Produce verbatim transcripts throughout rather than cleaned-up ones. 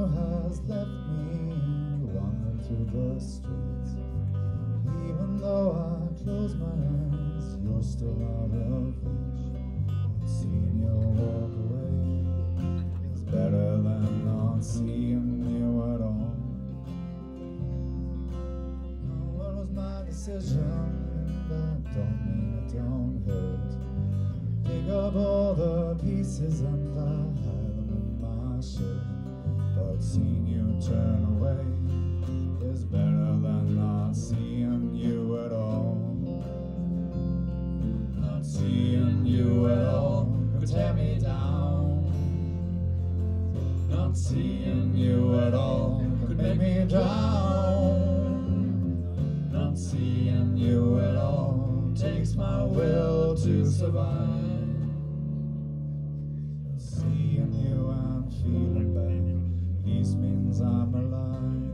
has left me wandering through the streets. Even though I close my eyes, you're still out of reach. Seeing you walk away is better than not seeing you at all. No, it was my decision, that don't mean it don't hurt. Pick up all the pieces and I hide them in my shirt. But seeing you turn away is better than not seeing you at all. Not seeing you at all could tear me down. Not seeing you at all could make me drown. Not seeing you at all takes my will to survive. Seeing you and feeling bad, at least means I'm alive.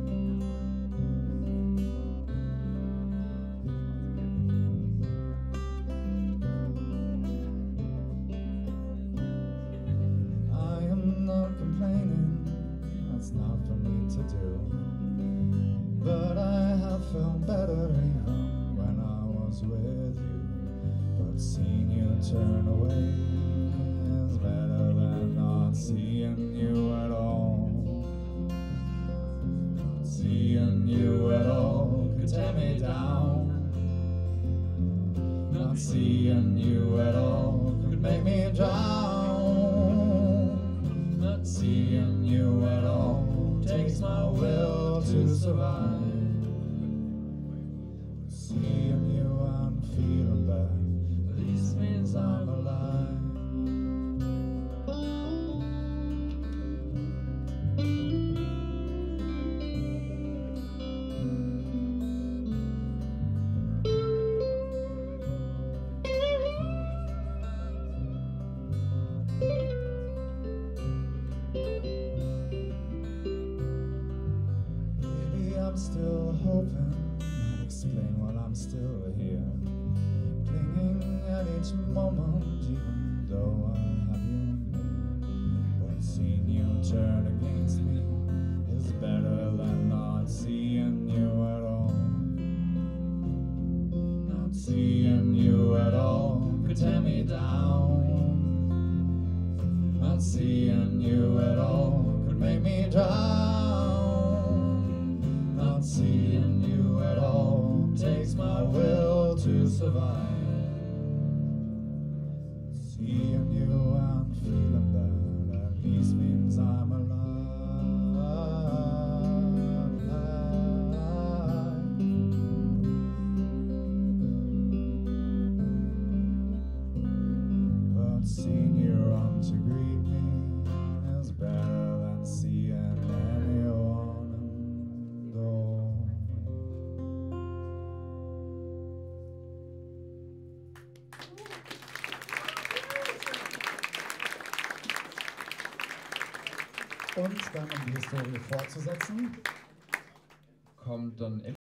I am not complaining, that's not for me to do. But I have felt better even when I was with you. But seeing you turn away is better than not seeing you at all. Not seeing you at all could tear me down. Not seeing you at all could make me drown. Not seeing you at all takes my will to survive. Seeing you and feeling bad, at least means I'm alive. Maybe I'm still hoping I'd explain why I'm still here, clinging at each moment, even though I have you near. But seeing you turn against me is better than not seeing you at all. Not seeing you at all could tear me down. Not seeing you at all could make me drown. Not seeing you at all takes my will to survive. Seeing you and feeling bad at least means I'm alive. But seeing you run to greet me is better than seeing anyone and all. Und dann, um die Historie fortzusetzen, kommt dann